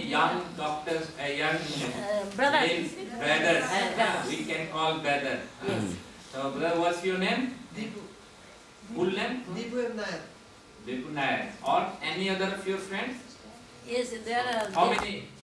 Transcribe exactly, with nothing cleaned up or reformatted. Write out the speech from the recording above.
young doctors, uh, young Uh, brother. male brothers. Uh, brothers. We can call brother. Yes. So, brother, what's your name? Deepu. Full name? Deepu M. Nair. Deepu Nair. Or any other of your friends? Yes, there are. How many?